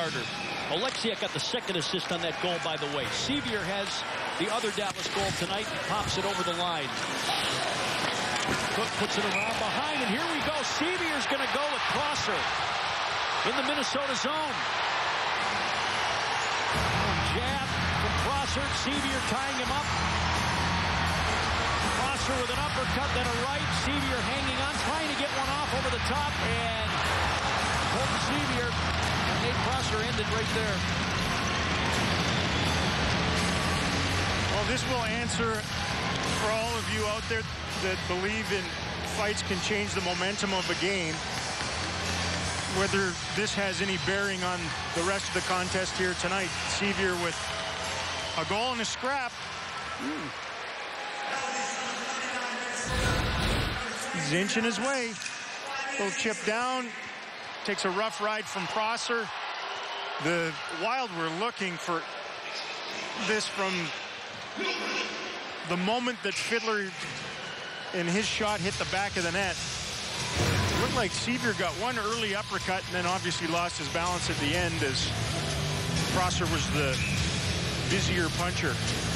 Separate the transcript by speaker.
Speaker 1: Oleksiak got the second assist on that goal, by the way. Sevier has the other Dallas goal tonight. Pops it over the line. Cook puts it around behind, and here we go. Sevier's going to go with Prosser in the Minnesota zone. Jab from Prosser. Sevier tying him up. Prosser with an uppercut, then a right. Sevier hanging on, trying to get one off over the top, and Colton Sevier and Nate Prosser ended right there.
Speaker 2: Well, this will answer for all of you out there that believe in fights can change the momentum of a game, whether this has any bearing on the rest of the contest here tonight. Sevier with a goal and a scrap. He's inching his way. Little chip down. Takes a rough ride from Prosser. The Wild were looking for this from the moment that Fiddler and his shot hit the back of the net. It looked like Sevier got one early uppercut and then obviously lost his balance at the end as Prosser was the busier puncher.